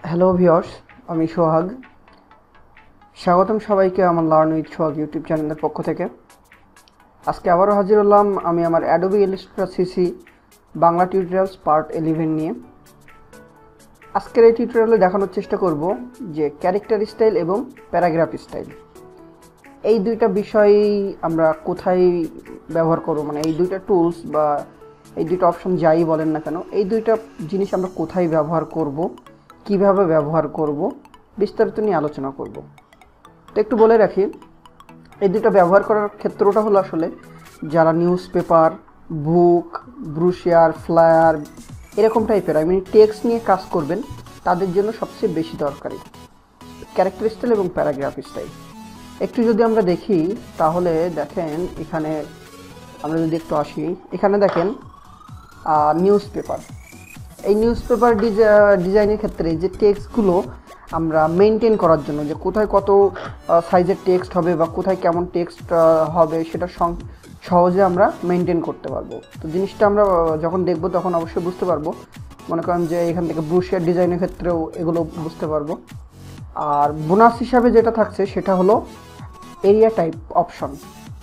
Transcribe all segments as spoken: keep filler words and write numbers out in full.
Hello viewers, আমি সোহাগ। স্বাগতম সবাইকে আমার লার্ন উইথ সোহাগ ইউটিউব চ্যানেলের পক্ষ থেকে। আজকে আবারও হাজির হলাম আমি আমার Adobe Illustrator CC Bangla tutorials part eleven নিয়ে। আজকের এই টিউটোরিয়ালে দেখানোর চেষ্টা করব যে ক্যারেক্টার স্টাইল এবং প্যারাগ্রাফ স্টাইল এই দুইটা বিষয় আমরা কোথায় ব্যবহার করব, মানে এই দুইটা টুলস বা এই দুইটা অপশন যাই বলেন না কেন, এই দুইটা জিনিস আমরা কোথায় ব্যবহার করব, কিভাবে ব্যবহার করব, বিস্তারিত নিয়ে আলোচনা করব। তো একটু বলে রাখি, এই দুটো ব্যবহার করার ক্ষেত্রটা হলো আসলে যারা news paper, book, brochure, flyer এরকম টাইপের আই মিন টেক্সট নিয়ে কাজ করবেন, তাদের জন্য সবচেয়ে বেশি দরকারি ক্যারেক্টার স্টাইল এবং প্যারাগ্রাফ স্টাইল। একটু যদি আমরা দেখি তাহলে দেখেন, এখানে আমরা যদি একটু আসি, এখানে দেখেন নিউজ পেপার। এই নিউজ পেপার ডিজাইনের ক্ষেত্রে যে টেক্সটগুলো আমরা মেনটেন করার জন্য, যে কোথায় কত সাইজের টেক্সট হবে বা কোথায় কেমন টেক্সট হবে সেটা সহজে আমরা মেনটেন করতে পারবো। তো জিনিসটা আমরা যখন দেখব তখন অবশ্যই বুঝতে পারবো। মনে করেন যে এখান থেকে ব্রুশিয়ার ডিজাইনের ক্ষেত্রেও এগুলো বুঝতে পারবো। আর বোনাস হিসাবে যেটা থাকছে সেটা হলো এরিয়া টাইপ অপশন।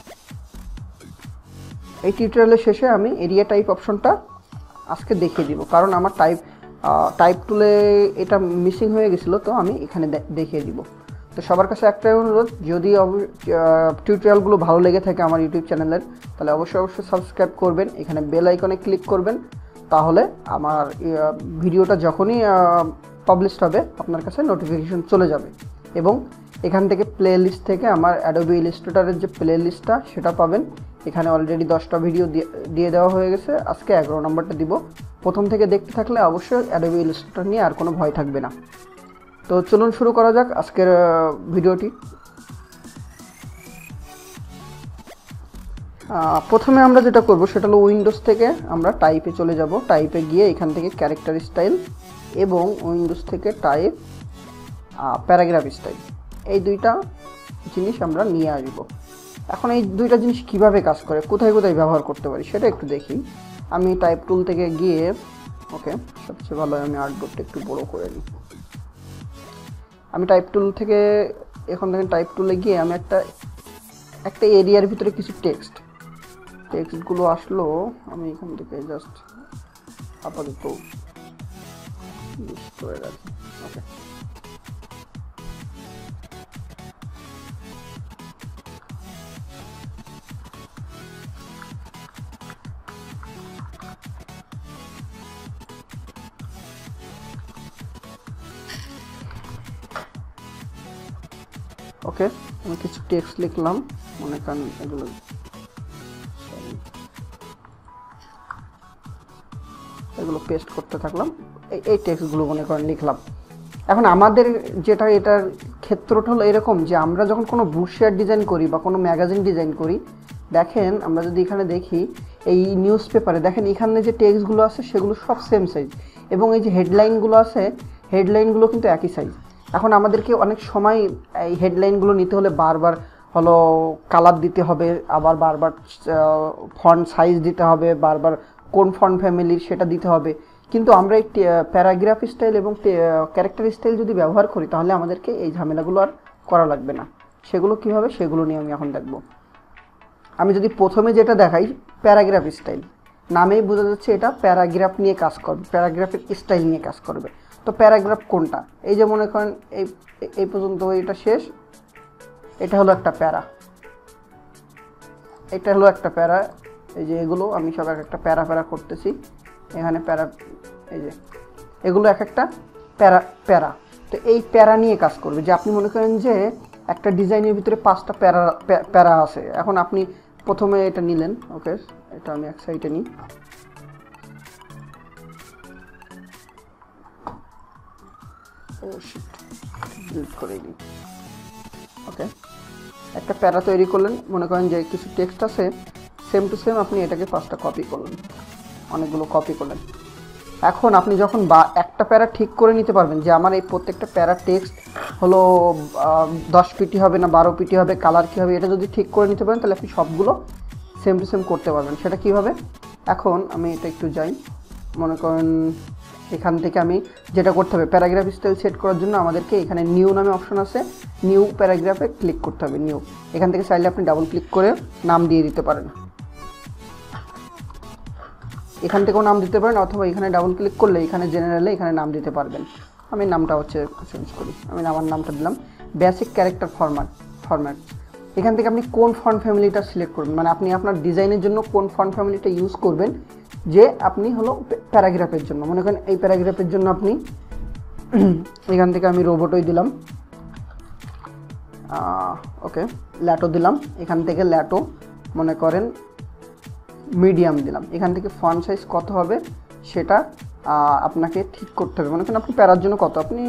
এই টিউটোরিয়ালের শেষে আমি এরিয়া টাইপ অপশনটা আজকে দেখিয়ে দিব, কারণ আমার টাইপ টাইপ টুলে এটা মিসিং হয়ে গেছিলো, তো আমি এখানে দেখিয়ে দিব। তো সবার কাছে একটাই অনুরোধ, যদি টিউটোরিয়ালগুলো ভালো লেগে থাকে আমার ইউটিউব চ্যানেলের, তাহলে অবশ্যই অবশ্যই সাবস্ক্রাইব করবেন, এখানে বেল আইকনে ক্লিক করবেন, তাহলে আমার ভিডিওটা যখনই পাবলিশ হবে আপনার কাছে নোটিফিকেশন চলে যাবে। এবং এখান থেকে প্লে লিস্ট থেকে আমার অ্যাডোবি ইলাস্ট্রেটরের যে প্লে লিস্টটা সেটা পাবেন। এখানে অলরেডি দশটা ভিডিও দিয়ে দেওয়া হয়ে গেছে, আজকে এগারো নম্বরটা দিব। প্রথম থেকে দেখতে থাকলে অবশ্যই অ্যাডোবি ইলাস্ট্রেটর নিয়ে আর কোনো ভয় থাকবে না। তো চলুন শুরু করা যাক আজকের ভিডিওটি। প্রথমে আমরা যেটা করব সেটা হলো উইন্ডোজ থেকে আমরা টাইপে চলে যাব। টাইপে গিয়ে এখান থেকে ক্যারেক্টার স্টাইল এবং উইন্ডোজ থেকে টাইপ প্যারাগ্রাফ স্টাইল, এই দুইটা জিনিস আমরা নিয়ে আসবো। এখন এই দুইটা জিনিস কিভাবে কাজ করে, কোথায় কোথায় ব্যবহার করতে পারি সেটা একটু দেখি। আমি টাইপ টুল থেকে গিয়ে, ওকে সবচেয়ে ভালো আমি আর্টবোর্ডটা একটু বড় করে নিই। আমি টাইপ টুল থেকে এখন থেকে টাইপ টুলে গিয়ে আমি একটা একটা এরিয়ার ভিতরে কিছু টেক্সট টেক্সটগুলো আসলো, আমি এখান থেকে জাস্ট আপাতত লিস্ট করে রাখি। ওকে, ওকে আমি কিছু টেক্সট লিখলাম, মনে করেন এগুলো এগুলো পেস্ট করতে থাকলাম, এই এই টেক্সটগুলো মনে করেন লিখলাম। এখন আমাদের যেটা এটার ক্ষেত্রটা হলো এরকম যে আমরা যখন কোনো ব্রুশিয়ার ডিজাইন করি বা কোনো ম্যাগাজিন ডিজাইন করি, দেখেন আমরা যদি এখানে দেখি এই নিউজ পেপারে দেখেন এখানে যে টেক্সটগুলো আছে সেগুলো সব সেম সাইজ, এবং এই যে হেডলাইনগুলো আছে হেডলাইনগুলো কিন্তু একই সাইজ। এখন আমাদেরকে অনেক সময় এই হেডলাইনগুলো নিতে হলে বারবার হলো কালার দিতে হবে, আবার বারবার ফন্ট সাইজ দিতে হবে, বারবার কোন ফন্ট ফ্যামিলির সেটা দিতে হবে। কিন্তু আমরা এই প্যারাগ্রাফ স্টাইল এবং ক্যারেক্টার স্টাইল যদি ব্যবহার করি তাহলে আমাদেরকে এই ঝামেলাগুলো আর করা লাগবে না। সেগুলো কীভাবে, সেগুলো নিয়ে আমি এখন দেখব। আমি যদি প্রথমে যেটা দেখাই প্যারাগ্রাফ স্টাইল, নামেই বোঝা যাচ্ছে এটা প্যারাগ্রাফ নিয়ে কাজ করবে, প্যারাগ্রাফের স্টাইল নিয়ে কাজ করবে। তো প্যারাগ্রাফ কোনটা, এই যে মনে করেন এই এই পর্যন্ত এটা শেষ, এটা হলো একটা প্যারা, এটা হলো একটা প্যারা। এই যে এগুলো আমি সব এক একটা প্যারা প্যারা করতেছি, এখানে প্যারা, এই যে এগুলো এক একটা প্যারা প্যারা। তো এই প্যারা নিয়ে কাজ করবে। যে আপনি মনে করেন যে একটা ডিজাইনের ভিতরে পাঁচটা প্যারা প্যারা আছে, এখন আপনি প্রথমে এটা নিলেন, ওকে এটা আমি এক সাইডে নিই, করে দিই। ওকে, একটা প্যারা তৈরি করলেন, মনে করেন যে কিছু টেক্সট আছে সেম টু সেম, আপনি এটাকে পাঁচটা কপি করলেন, অনেকগুলো কপি করলেন। এখন আপনি যখন বা একটা প্যারা ঠিক করে নিতে পারবেন যে আমার এই প্রত্যেকটা প্যারা টেক্সট হলো দশ পিটি হবে না বারো পিটি হবে, কালার কী হবে, এটা যদি ঠিক করে নিতে পারেন তাহলে আপনি সবগুলো সেম টু সেম করতে পারবেন। সেটা কীভাবে, এখন আমি এটা একটু যাই, মনে করেন এখান থেকে আমি যেটা করতে হবে, প্যারাগ্রাফ স্টাইল সেট করার জন্য আমাদেরকে এখানে নিউ নামে অপশন আছে, নিউ প্যারাগ্রাফে ক্লিক করতে হবে, নিউ। এখান থেকে চাইলে আপনি ডাবল ক্লিক করে নাম দিয়ে দিতে পারেন, এখান থেকেও নাম দিতে পারেন, অথবা এখানে ডাবল ক্লিক করলে এখানে জেনারেলে এখানে নাম দিতে পারবেন। আমি নামটা হচ্ছে চেঞ্জ করি, আমি আমার নামটা দিলাম বেসিক ক্যারেক্টার ফরম্যাট ফরম্যাট এখান থেকে আপনি কোন ফন্ট ফ্যামিলিটা সিলেক্ট করবেন, মানে আপনি আপনার ডিজাইনের জন্য কোন ফন্ট ফ্যামিলিটা ইউজ করবেন, যে আপনি হলো প্যারাগ্রাফের জন্য, মনে করেন এই প্যারাগ্রাফের জন্য আপনি এখান থেকে আমি রোবটই দিলাম, ওকে ল্যাটো দিলাম, এখান থেকে ল্যাটো মনে করেন মিডিয়াম দিলাম। এখান থেকে ফন্ট সাইজ কত হবে সেটা আপনাকে ঠিক করতে হবে, মনে করেন আপনি প্যারার জন্য কত, আপনি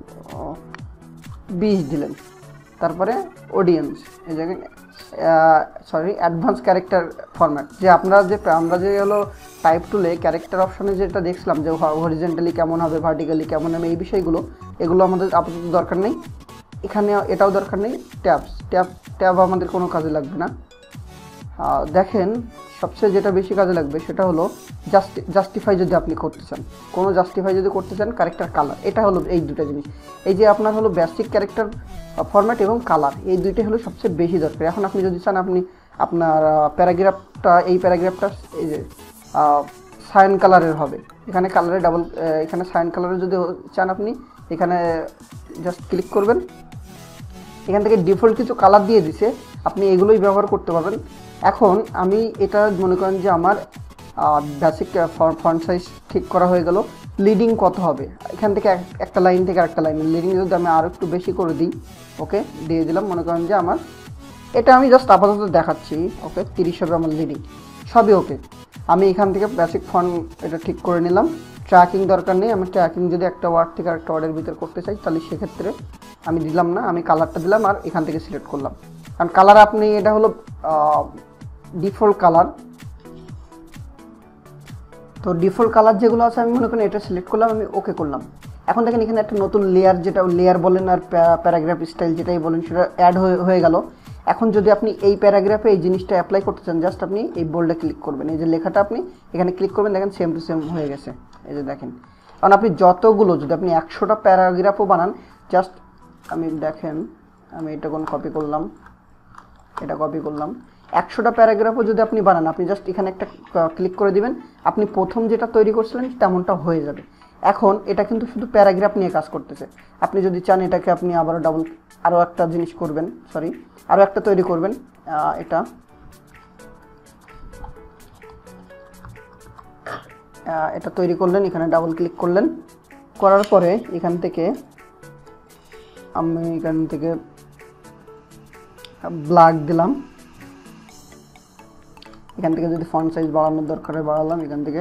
বিশ দিলেন। তারপরে অডিয়েন্স, এই জায়গায় সরি অ্যাডভান্স ক্যারেক্টার ফরম্যাট, যে আপনারা যে আমরা যে হলো টাইপ টুলে ক্যারেক্টার অপশানে যেটা দেখছিলাম যে হরিজেন্টালি কেমন হবে, ভার্টিক্যালি কেমন হবে, এই বিষয়গুলো এগুলো আমাদের আপাতত দরকার নেই, এখানে এটাও দরকার নেই। ট্যাবস ট্যাব ট্যাব আমাদের কোনো কাজে লাগবে না। দেখেন সবচেয়ে যেটা বেশি কাজে লাগবে সেটা হলো জাস্টি জাস্টিফাই যদি আপনি করতে চান, কোনো জাস্টিফাই যদি করতে চান, ক্যারেক্টার কালার, এটা হলো এই দুটো জিনিস, এই যে আপনার হলো বেসিক ক্যারেক্টার ফরম্যাট এবং কালার, এই দুইটাই হলো সবচেয়ে বেশি দরকার। এখন আপনি যদি চান আপনি আপনার প্যারাগ্রাফটা এই প্যারাগ্রাফটা এই যে সায়ান কালারের হবে, এখানে কালারে ডাবল এখানে সায়ান কালারে যদি চান আপনি এখানে জাস্ট ক্লিক করবেন, এখান থেকে ডিফল্ট কিছু কালার দিয়ে দিছে, আপনি এগুলোই ব্যবহার করতে পারবেন। এখন আমি এটা মনে করেন যে আমার বেসিক ফন্ট সাইজ ঠিক করা হয়ে গেল, লিডিং কত হবে, এখান থেকে একটা লাইন থেকে আরেকটা লাইন লিডিং যদি আমি আরও একটু বেশি করে দিই, ওকে দিয়ে দিলাম, মনে করেন যে আমার এটা আমি জাস্ট আপাতত দেখাচ্ছি, ওকে তিরিশ হবে আমার লিডিং, সবই ওকে। আমি এখান থেকে বেসিক ফন্ট এটা ঠিক করে নিলাম, ট্র্যাকিং দরকার নেই, আমি ট্র্যাকিং যদি একটা ওয়ার্ড থেকে আরেকটা ওয়ার্ডের ভিতরে করতে চাই তাহলে সেক্ষেত্রে আমি দিলাম না, আমি কালারটা দিলাম আর এখান থেকে সিলেক্ট করলাম, কারণ কালার আপনি এটা হলো ডিফল্ট কালার, তো ডিফল্ট কালার যেগুলো আছে আমি মনে করি এটা সিলেক্ট করলাম, আমি ওকে করলাম। এখন দেখেন এখানে একটা নতুন লেয়ার, যেটা লেয়ার বলেন আর প্যারাগ্রাফ স্টাইল যেটাই বলেন সেটা অ্যাড হয়ে গেল। এখন যদি আপনি এই প্যারাগ্রাফে এই জিনিসটা অ্যাপ্লাই করতে চান, জাস্ট আপনি এই বোল্ডে ক্লিক করবেন, এই যে লেখাটা আপনি এখানে ক্লিক করবেন, দেখেন সেম টু সেম হয়ে গেছে, এই যে দেখেন। কারণ আপনি যতগুলো যদি আপনি একশোটা প্যারাগ্রাফও বানান, জাস্ট আমি দেখেন আমি এটা কোন কপি করলাম, এটা কপি করলাম, একশোটা প্যারাগ্রাফও যদি আপনি বানান, আপনি জাস্ট এখানে একটা ক্লিক করে দিবেন, আপনি প্রথম যেটা তৈরি করছিলেন তেমনটা হয়ে যাবে। এখন এটা কিন্তু শুধু প্যারাগ্রাফ নিয়ে কাজ করতেছে, আপনি যদি চান এটাকে আপনি আবারও ডাবল আরও একটা জিনিস করবেন, সরি আরও একটা তৈরি করবেন, এটা এটা তৈরি করলেন, এখানে ডাবল ক্লিক করলেন, করার পরে এখান থেকে আমি এখান থেকে ব্ল্যাক দিলাম, এখান থেকে যদি ফন্ট সাইজ বাড়ানোর দরকার হয় বাড়ালাম, এখান থেকে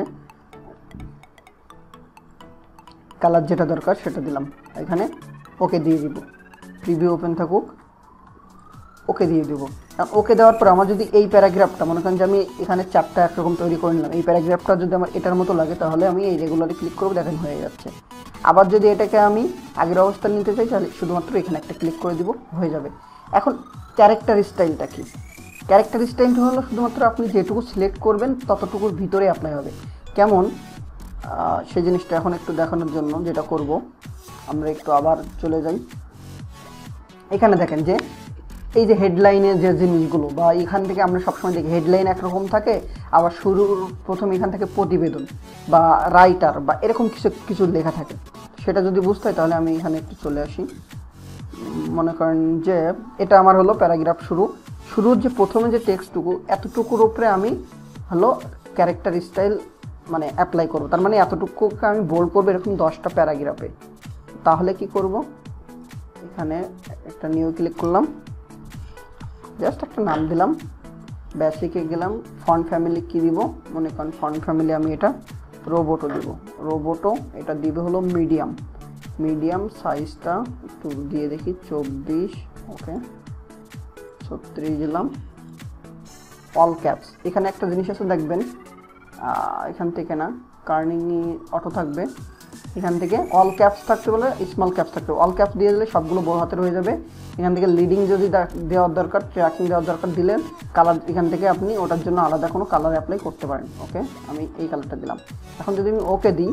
কালার যেটা দরকার সেটা দিলাম, এখানে ওকে দিয়ে দিব, প্রিভিউ ওপেন থাকুক, ওকে দিয়ে দিব। ওকে দেওয়ার পর আমার যদি এই প্যারাগ্রাফটা মনে করেন যে আমি এখানে চারটা একরকম তৈরি করে নিলাম, এই প্যারাগ্রাফটা যদি আমার এটার মতো লাগে তাহলে আমি এই রেগুলারে ক্লিক করবো, দেখেন হয়ে যাচ্ছে। আবার যদি এটাকে আমি আগের অবস্থান নিতে চাই তাহলে শুধুমাত্র এখানে একটা ক্লিক করে দিব, হয়ে যাবে। এখন ক্যারেক্টার স্টাইলটা কি? ক্যারেক্টার স্টাইলটা হলো শুধুমাত্র আপনি যেটুকু সিলেক্ট করবেন ততটুকুর ভিতরে অ্যাপ্লাই হবে। কেমন সেই জিনিসটা এখন একটু দেখানোর জন্য যেটা করব, আমরা একটু আবার চলে যাই, এখানে দেখেন যে এই যে হেডলাইনের যে জিনিসগুলো, বা এখান থেকে আমরা সবসময় দেখি হেডলাইন একরকম থাকে, আবার শুরুর প্রথম এখান থেকে প্রতিবেদন বা রাইটার বা এরকম কিছু কিছু লেখা থাকে, সেটা যদি বুঝতে হয় তাহলে আমি এখানে একটু চলে আসি। মনে করেন যে এটা আমার হলো প্যারাগ্রাফ শুরু, শুরুর যে প্রথমে যে টেক্সটটুকু এতটুকুর উপরে আমি হলো ক্যারেক্টার স্টাইল মানে অ্যাপ্লাই করব, তার মানে এতটুকুকে আমি বোল্ড করবো এরকম দশটা প্যারাগ্রাফে। তাহলে কি করব, এখানে একটা নিউ ক্লিক করলাম, জাস্ট একটা নাম দিলাম, বেসিকে গেলাম, ফন্ট ফ্যামিলি কি দিব, মনে করেন ফন্ট ফ্যামিলি আমি এটা রোবোটো দিব, রোবোটো এটা দিবে হলো মিডিয়াম, মিডিয়াম সাইজটা একটু দিয়ে দেখি চব্বিশ, ওকে ছত্রিশ দিলাম, অল ক্যাপস। এখানে একটা জিনিস আছে দেখবেন, এখান থেকে না কার্নিং অটো থাকবে, এখান থেকে অল ক্যাপস থাকতে বলে স্মল ক্যাপস থাকতে, অল ক্যাপস দিয়ে দিলে সবগুলো বড় হাতের হয়ে যাবে। এখান থেকে লিডিং যদি দেওয়ার দরকার, ট্র্যাকিং দেওয়ার দরকার দিলেন, কালার এখান থেকে আপনি ওটার জন্য আলাদা কোনো কালার অ্যাপ্লাই করতে পারেন। ওকে আমি এই কালারটা দিলাম। এখন যদি আমি ওকে দিই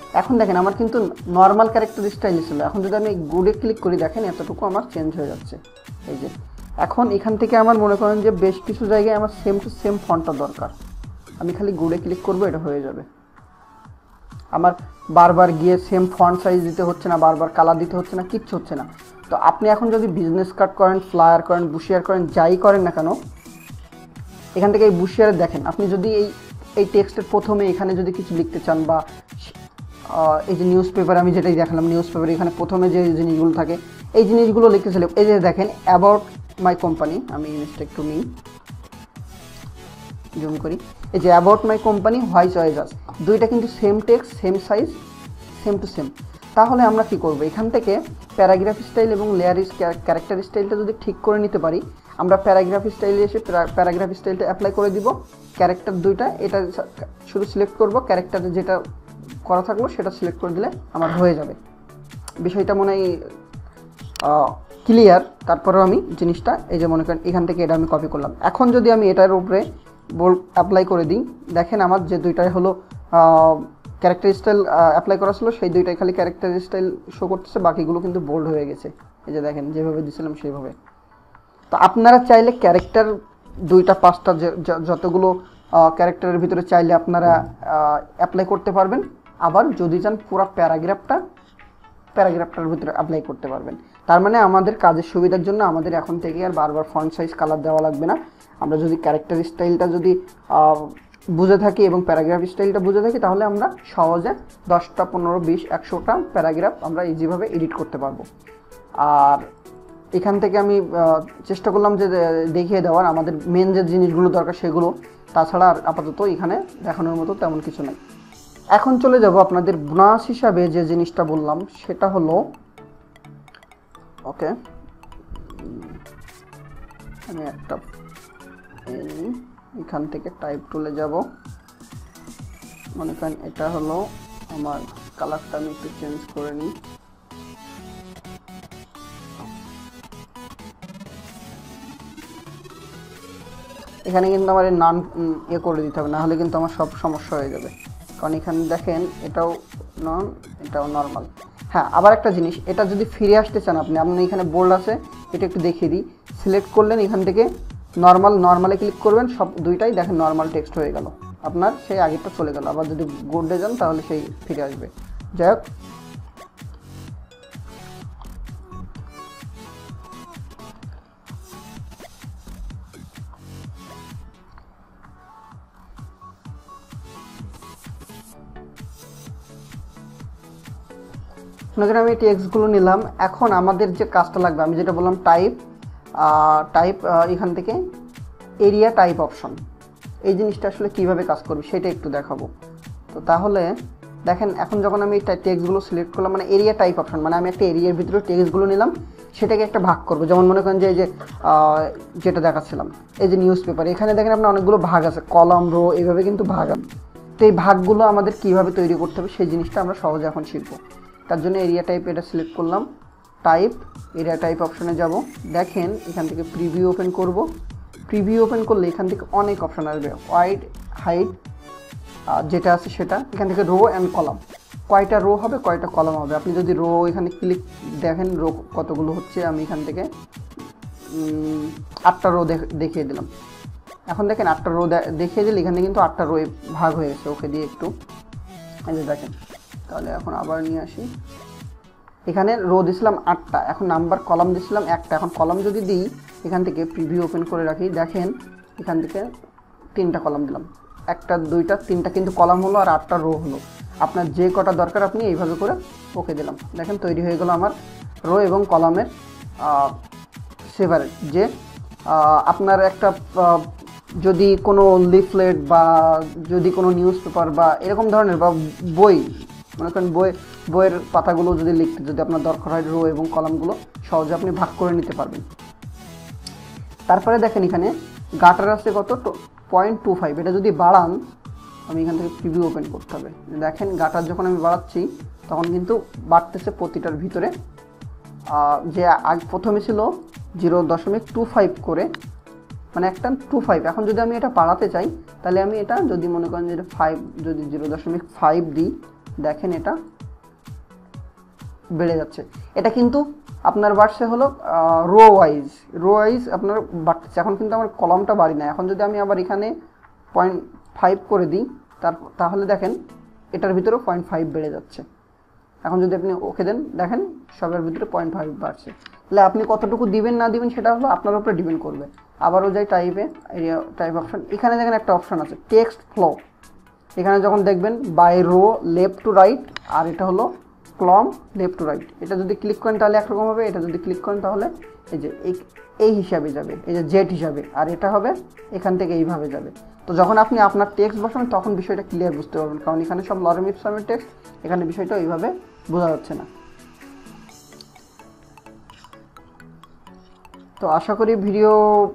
এখন দেখেন আমার কিন্তু নর্মাল ক্যারেক্টার স্টাইলই ছিল, এখন যদি আমি গুডে ক্লিক করি দেখেন এতটুকু আমার চেঞ্জ হয়ে যাচ্ছে। এই যে এখন এখান থেকে আমার মনে করেন যে বেশ কিছু জায়গায় আমার সেম টু সেম ফন্টটা দরকার, আমি খালি গুডে ক্লিক করবো, এটা হয়ে যাবে। আমার বারবার গিয়ে সেম ফন্ট সাইজ দিতে হচ্ছে না, বারবার কালার দিতে হচ্ছে না, কিচ্ছু হচ্ছে না। তো আপনি এখন যদি বিজনেস কার্ড করেন, ফ্লায়ার করেন, বুশিয়ার করেন, যাই করেন না কেন, এখান থেকে এই বুশিয়ারে দেখেন আপনি যদি এই এই টেক্সটের প্রথমে এখানে যদি কিছু লিখতে চান, বা এই যে নিউজ পেপার আমি যেটাই দেখালাম, নিউজ পেপার এখানে প্রথমে যে জিনিসগুলো থাকে এই জিনিসগুলো লিখতে চাইলে এই যে দেখেন অ্যাবাউট মাই কোম্পানি, আমি জিনিসটা একটু নিই, জুম করি, এই যে about my company, why choice, দুইটা কিন্তু same text, same size, same to same. তাহলে আমরা কি করব, এখান থেকে প্যারাগ্রাফ স্টাইল এবং লেয়ার ক্যারেক্টার স্টাইলটা যদি ঠিক করে নিতে পারি, আমরা প্যারাগ্রাফ স্টাইলে এসে প্যারাগ্রাফ স্টাইলটা অ্যাপ্লাই করে দিব, ক্যারেক্টার দুইটা এটা শুধু সিলেক্ট করব, ক্যারেক্টারে যেটা করা থাকলো সেটা সিলেক্ট করে দিলে আমার হয়ে যাবে। বিষয়টা মনে হয় ক্লিয়ার। তারপরেও আমি জিনিসটা এই যে মনে করেন এখান থেকে এটা আমি কপি করলাম, এখন যদি আমি এটার উপরে বোল্ড অ্যাপ্লাই করে দিই, দেখেন আমার যে দুইটাই হলো ক্যারেক্টার স্টাইল অ্যাপ্লাই করা ছিল সেই দুইটাই খালি ক্যারেক্টার স্টাইল শো করতেছে, বাকিগুলো কিন্তু বোল্ড হয়ে গেছে। এই যে দেখেন যেভাবে দিয়েছিলাম সেইভাবে। তো আপনারা চাইলে ক্যারেক্টার দুইটা পাঁচটা যতগুলো ক্যারেক্টারের ভিতরে চাইলে আপনারা অ্যাপ্লাই করতে পারবেন, আবার যদি চান পুরো প্যারাগ্রাফটা প্যারাগ্রাফটার ভিতরে অ্যাপ্লাই করতে পারবেন। তার মানে আমাদের কাজের সুবিধার জন্য আমাদের এখন থেকে আর বারবার ফন্ট সাইজ কালার দেওয়া লাগবে না। আমরা যদি ক্যারেক্টার স্টাইলটা যদি বুঝে থাকি এবং প্যারাগ্রাফ স্টাইলটা বুঝে থাকি, তাহলে আমরা সহজে দশটা পনেরো বিশ একশোটা প্যারাগ্রাফ আমরা ইজিভাবে এডিট করতে পারবো। আর এখান থেকে আমি চেষ্টা করলাম যে দেখিয়ে দেওয়ার আমাদের মেন যে জিনিসগুলো দরকার সেগুলো, তাছাড়া আর আপাতত এখানে দেখানোর মতো তেমন কিছু নেই। এখন চলে যাব আপনাদের বোনাস হিসাবে যে জিনিসটা বললাম সেটা হলো, ওকে আমি একটা এখান থেকে টাইপ টুলে যাব, মনে করেন এটা হলো আমার কালারটা, আমি একটু চেঞ্জ করে নিই। এখানে কিন্তু আমার নাম ইয়ে করে দিতে হবে, না হলে কিন্তু আমার সব সমস্যা হয়ে যাবে। কারণ এখানে দেখেন এটাও নন, এটাও নর্মাল। হ্যাঁ, আবার একটা জিনিস, এটা যদি ফিরে আসতে চান আপনি, আপনি এখানে বোল্ড আছে, এটা একটু দেখিয়ে দিই, সিলেক্ট করলেন, এখান থেকে নর্মাল নর্মালে ক্লিক করবেন, সব দুইটাই দেখেন নর্মাল টেক্সট হয়ে গেল, আপনার সেই আগেরটা চলে গেল। আবার যদি গোল্ডে যান তাহলে সেই ফিরে আসবে। যাই হোক, মনে করেন আমি টেক্সটগুলো নিলাম। এখন আমাদের যে কাজটা লাগবে, আমি যেটা বললাম টাইপ টাইপ এখান থেকে এরিয়া টাইপ অপশন, এই জিনিসটা আসলে কিভাবে কাজ করবে সেটা একটু দেখাবো। তো তাহলে দেখেন এখন যখন আমি টেক্সটগুলো সিলেক্ট করলাম, মানে এরিয়া টাইপ অপশন, মানে আমি একটা এরিয়ার ভিতরে টেক্সটগুলো নিলাম, সেটাকে একটা ভাগ করবো। যেমন মনে করেন যে এই যে যেটা দেখাচ্ছিলাম, এই যে নিউজ পেপার, এখানে দেখেন আপনার অনেকগুলো ভাগ আছে, কলাম, রো, এইভাবে কিন্তু ভাগ আছে। তো এই ভাগগুলো আমাদের কিভাবে তৈরি করতে হবে সেই জিনিসটা আমরা সহজে এখন শিখবো। তার জন্য এরিয়া টাইপ এটা সিলেক্ট করলাম, টাইপ এরিয়া টাইপ অপশনে যাব, দেখেন এখান থেকে প্রিভিউ ওপেন করব। প্রিভিউ ওপেন করলে এখান থেকে অনেক অপশন আসবে, ওয়াইড, হাইট, যেটা আছে সেটা, এখান থেকে রো অ্যান্ড কলাম, কয়টা রো হবে কয়টা কলাম হবে। আপনি যদি রো এখানে ক্লিক দেখেন রো কতগুলো হচ্ছে, আমি এখান থেকে আটটা রো দেখিয়ে দিলাম। এখন দেখেন আটটা রো দেখিয়ে দিলে এখানে কিন্তু আটটা রো ভাগ হয়ে গেছে। ওকে দিয়ে একটু এই যে দেখেন, তাহলে এখন আবার নিয়ে আসি, এখানে রো দিছিলাম আটটা, এখন নাম্বার কলাম দিছিলাম একটা। এখন কলাম যদি দিই, এখান থেকে প্রিভিউ ওপেন করে রাখি, দেখেন এখান থেকে তিনটা কলাম দিলাম, একটা দুইটা তিনটা কিন্তু কলাম হলো আর আটটা রো হলো। আপনার যে কটা দরকার আপনি এইভাবে করে ওকে দিলাম, দেখেন তৈরি হয়ে গেল আমার রো এবং কলামের সেভারেট। যে আপনার একটা যদি কোনো লিফলেট বা যদি কোনো নিউজ পেপার বা এরকম ধরনের বা বই, মনে করেন বই বইয়ের পাতাগুলো যদি লিখতে যদি আপনার দরকার হয়, রো এবং কলামগুলো সহজে আপনি ভাগ করে নিতে পারবেন। তারপরে দেখেন এখানে গাটার আছে কত, পয়েন্ট টু ফাইভ, এটা যদি বাড়ান, আমি এখান থেকে প্রিভিউ ওপেন করতে হবে, দেখেন গাটার যখন আমি বাড়াচ্ছি তখন কিন্তু বাড়তেছে প্রতিটার ভিতরে, যে আগ প্রথমে ছিল জিরো দশমিক টু ফাইভ করে, মানে একটা টু ফাইভ। এখন যদি আমি এটা বাড়াতে চাই তাহলে আমি এটা যদি মনে করেন যে ফাইভ, যদি জিরো দশমিক ফাইভ দিই দেখেন এটা বেড়ে যাচ্ছে। এটা কিন্তু আপনার বাড়ছে হলো রো ওয়াইজ রো ওয়াইজ আপনার বাড়তেছে। এখন কিন্তু আমার কলামটা বাড়ি না। এখন যদি আমি আবার এখানে পয়েন্ট ফাইভ করে দিই তার তাহলে দেখেন এটার ভিতরেও পয়েন্ট ফাইভ বেড়ে যাচ্ছে। এখন যদি আপনি ওকে দেন দেখেন সবের ভিতরে পয়েন্ট ফাইভ বাড়ছে। তাহলে আপনি কতটুকু দিবেন না দিবেন সেটা হলো আপনার উপরে ডিপেন্ড করবে। আবারও যাই টাইপে, এরিয়া টাইপ অপশন, এখানে দেখেন একটা অপশন আছে টেক্সট ফ্লো। এখানে যখন দেখবেন by row left to right, আর এটা হলো কলাম লেফট টু রাইট। এটা যদি ক্লিক করেন তাহলে একরকম হবে, এটা যদি ক্লিক করেন তাহলে এই যে এই হিসাবে যাবে, এই যে জেড হিসাবে, আর এটা হবে এখান থেকে এইভাবে যাবে। তো যখন আপনি আপনার টেক্সট বসাবেন তখন বিষয়টা ক্লিয়ার বুঝতে পারবেন, কারণ এখানে সব লরেম ইপসমের টেক্সট, এখানে বিষয়টা এইভাবে বোঝা যাচ্ছে না। তো আশা করি ভিডিও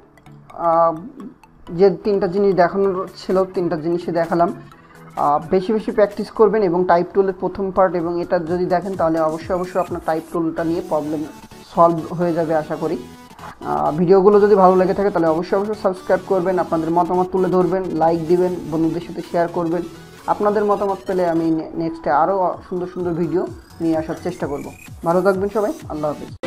যে তিনটা জিনিস দেখানোর ছিল তিনটা জিনিসই দেখালাম। বেশি বেশি প্র্যাকটিস করবেন এবং টাইপ টুলের প্রথম পার্ট এবং এটা যদি দেখেন তাহলে অবশ্যই অবশ্যই আপনার টাইপ টুলটা নিয়ে প্রবলেম সলভ হয়ে যাবে আশা করি। ভিডিওগুলো যদি ভালো লেগে থাকে তাহলে অবশ্যই অবশ্যই সাবস্ক্রাইব করবেন, আপনাদের মতামত তুলে ধরবেন, লাইক দিবেন, বন্ধুদের সাথে শেয়ার করবেন। আপনাদের মতামত পেলে আমি নেক্সটে আরও সুন্দর সুন্দর ভিডিও নিয়ে আসার চেষ্টা করব। ভালো থাকবেন সবাই, আল্লাহ হাফেজ।